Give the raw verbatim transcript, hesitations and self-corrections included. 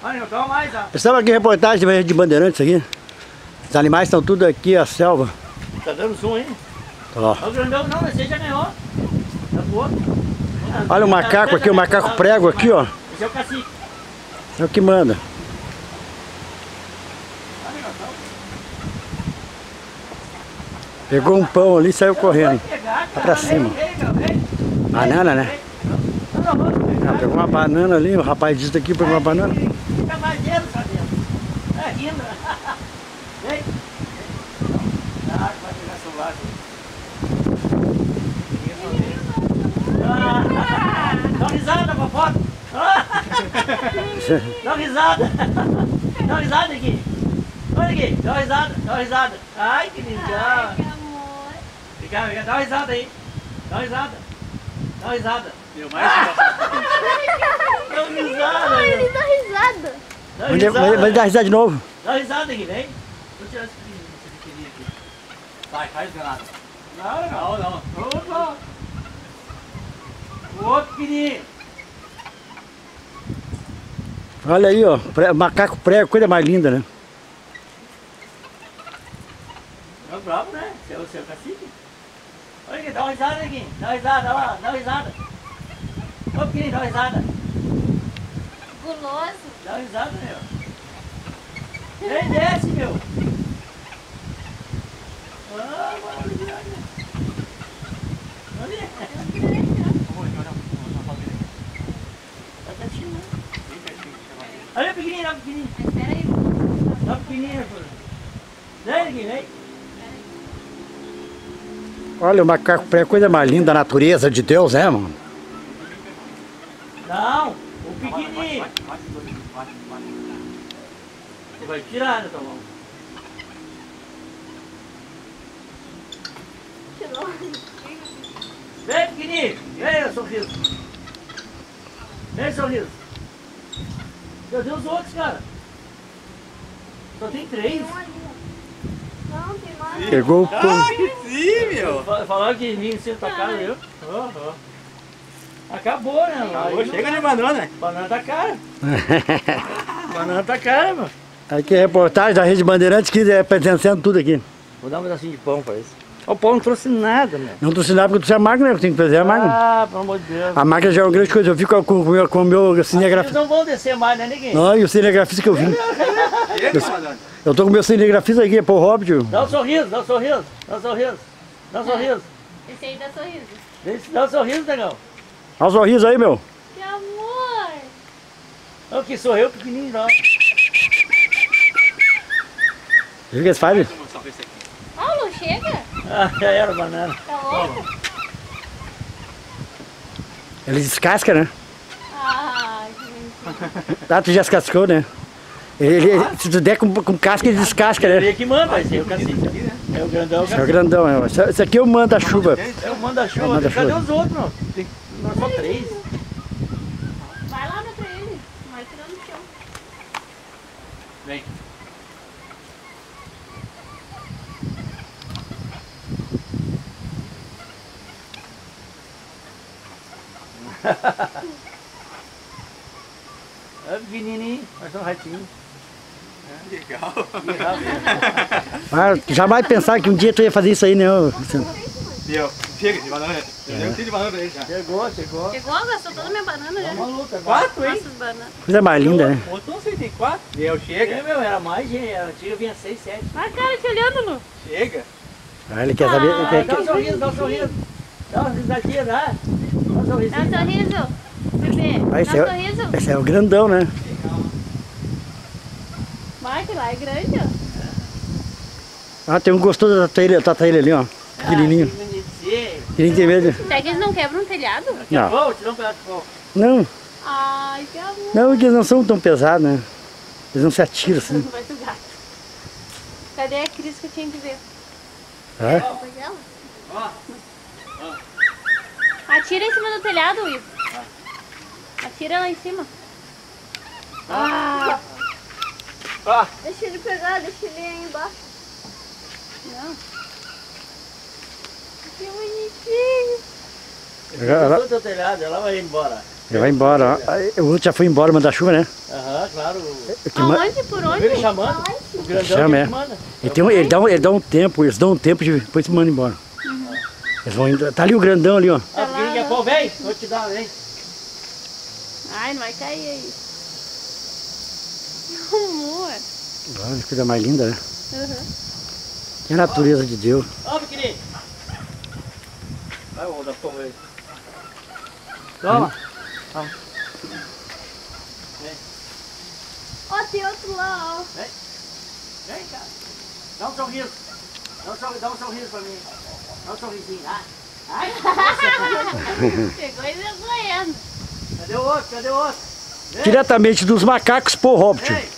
Estamos aqui em reportagem de Bandeirantes aqui. Os animais estão tudo aqui, a selva. Tá dando zoom aí? Ó. O grandão não, esse já ganhou. Tá boa. Olha o macaco aqui, o macaco prego aqui, ó. Esse é o cacique. É o que manda. Pegou um pão ali e saiu correndo. Lá pra cima. Banana, né? Ah, pegou uma banana ali, o rapaz disse aqui, pegou uma banana. Fica mais dedo, Sabino. É rindo. Vem. Ah, vai pegar celular aqui. Dá uma risada pra foto. Dá uma risada. Dá uma risada aqui. Olha aqui, dá uma risada, dá uma risada. Ai, que lindo. Ai, que amor. Fica, fica, dá uma risada aí. Dá uma risada. Dá uma risada. Deu mais? Dá uma risada. Ai, ele dá risada. Dá uma risada. Vai, vai dar risada de novo. Dá uma risada aqui, vem. Vou tirar esse pequenininho aqui. Vai, faz granada. Não, não, não. Opa. O outro pequenininho. Olha aí, ó. Macaco prego, coisa mais linda, né? É bravo, né? Seu, seu cacique. Olha aqui, dá uma risada aqui. Dá uma risada, olha lá, dá uma risada. Ô pequenininho, dá uma risada. Guloso. Dá uma risada, meu. Vem, desce, meu. Ah, maravilha. Olha. Tá quietinho, né? Olha o pequenininho, olha o pequenininho. Espera aí. Olha o pequenininho, pô. Vem aqui, vem. Olha o macaco prego, coisa mais linda, a natureza de Deus, é, mano? Não, o pequenininho. Você vai tirar da tua mão. Tirou. Vem, pequenininho. Vem, sorriso. Vem, sorriso. Meu Deus, os outros, cara. Só tem três. Não, tem mais. Pegou o pão. Ah, que sim, meu! Falaram que vinha em cima da cara, viu? Oh, oh. Acabou, né? Acabou, Aí chega não de dá. banana. Banana tá cara. Banana tá cara, mano. Aqui é reportagem da Rede Bandeirantes que é pertencendo tudo aqui. Vou dar um pedacinho de pão pra isso. O pão não trouxe nada, meu. Não trouxe nada porque eu trouxe a máquina, eu tenho que fazer a máquina. Ah, pelo amor de Deus. A máquina já é uma grande coisa, eu fico com o meu, com o meu Eles cinegrafista. não vão descer mais, né, ninguém? Não, e o cinegrafista que eu vim. Chega, banana. Eu tô com o meu cinegrafista aqui, pô, Hobbit. Dá um sorriso, dá um sorriso, dá um sorriso. Dá um sorriso. Esse aí dá sorriso. Esse- Dá um sorriso, negão. Olha o sorriso aí, meu. Que amor. Olha que sou eu, pequenininho, não. Viu o que eles fazem? Ah, não chega? Ah, já era banana. Tá louco? Eles descascam, né? Ai, que bonitinho. Ah, tu já descascou, né? Ele, ele- se tu der com, com casca, ele descasca, Ele né? é que manda, esse é o cacique. É o grandão, o Esse é o cacique. grandão, é. Esse- Esse aqui é o manda-chuva. É o manda-chuva. Manda-chuva. Cadê os outros, não? Tem nós só três. Vai lá, dá pra ele. Vai tirando no chão. Vem. É pequenininho, mas são ratinhos. Legal. Ah, jamais pensar que um dia tu ia fazer isso aí, né? ô, Luciano? Deu. Chega de banana. Eu dei um tiro de banana pra ele já. Chegou, chegou. Chegou, gastou toda a minha banana já. Uma luta. Quatro, hein? Nossas bananas. Coisa mais linda, né? Outro não sei, tem quatro. Deu, É, chega. meu, era mais, gente. A antiga vinha seis, sete. Olha a cara te olhando, Lu. Chega. Ah, ele quer saber. Ele Ah, quer, dá um sorriso, dá um sorriso. Dá uma risadinha, dá. Dá um Dá sorrisinho. um sorriso. Bebê, Ah, dá esse, é, um sorriso. o- esse é o grandão, né? Vai, que lá é grande, ó. Ah, tem um gostoso da tataíra, tataíra ali, ó. Pequenininho. Ah, que bonitinho. Pequenininho tem medo. Será que eles não quebram um telhado? Não, Vou tirar um pedaço de pão. não, Ai, que amor. não, porque eles não são tão pesados, né? Eles não se atiram assim. Vai do gato. Cadê a Cris que eu tinha que ver? É? Foi dela? Ó. Atira em cima do telhado, Ivo. Atira lá em cima. Ah! Ó. Deixa ele pegar, deixa ele aí embaixo. Não. Que bonitinho. Ela, Ela... teu telhado, ela vai embora. ela vai embora, ó. Aí, o outro já foi embora, manda chuva, né? Aham. Ah, claro. Que ma- Aonde? Por onde? Ele chamando, o grandão Chama, que é. manda. Ele, tem um, ele, dá um, ele dá um tempo, eles dão um tempo de depois se mandam embora. Eles vão indo. Tá ali o grandão ali, ó. Ah, porque ele quer pôr, vem, vou te dar, vem. Ai, não vai cair aí. Amor. Olha que coisa mais linda, né? Uhum. Que a natureza de Deus. Ó, pequenininho. Vai, vou dar fogo aí. Toma. Toma. Vem, Ó, tem outro lá, ó. vem. Vem, cara. Dá um sorriso. Dá um sorriso, dá um sorriso pra mim. Dá um sorrisinho. Ai, ai. Pegou e levou ele. Cadê o outro? Cadê o outro? Vem. Diretamente dos macacos pro Hobbit. Vem.